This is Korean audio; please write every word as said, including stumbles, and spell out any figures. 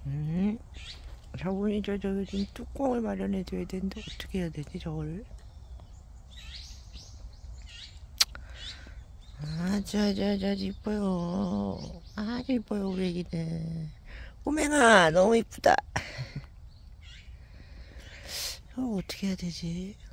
음, 저분이 저, 저기 좀 뚜껑을 마련해줘야 되는데, 어떻게 해야 되지, 저걸? 아, 저, 저, 저, 이뻐요. 아주 이뻐요, 우리 애기는. 꼬맹아, 너무 이쁘다. 어, 어떻게 해야 되지?